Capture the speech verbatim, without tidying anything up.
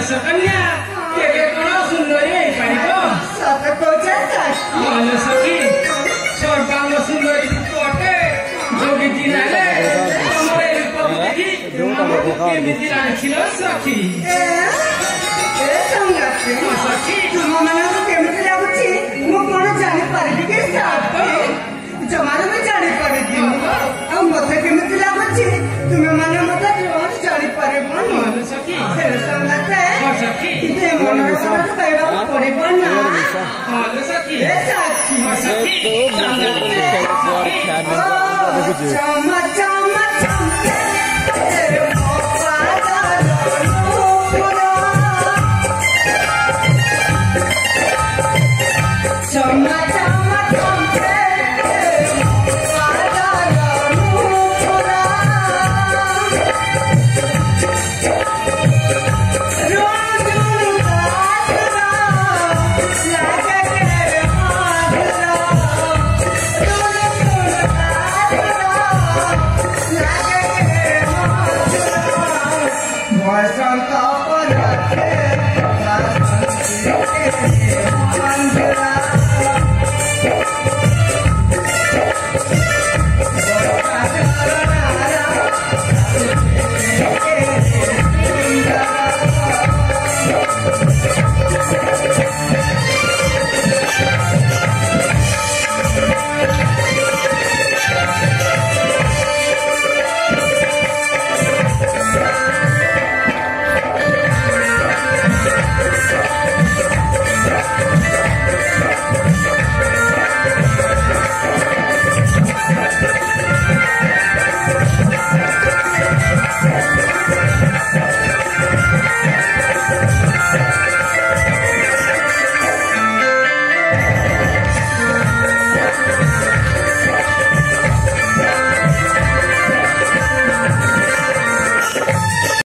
सकन्या के कोन सुन्दरी पाइबो सत कोचा सखी माल सखी सर्वांग सुन्दरी कोटे जोगी दिनाले हमरे रूपवती के मिति राखिलो सखी ए ए संगाते सखी तुम माने केमति लागुची मो कोन जानि पारिबी के सखी जमाने में जानि पारिबी आ मते केमति लागुची तुम माने मते जोन जानि पारिबो न सखी ए संगाते सखी इते मन मन कहबा पड़िबो ना माल सखी ए सखी सखी चमा चमा चमके तेरे मोहब्बत चमा चमा चमके तेरे मोहब्बत रोज उदासरा लागे तेरे हाथरा रोज उदासरा लागे तेरे हाथरा बसंत पर रखे मंजरा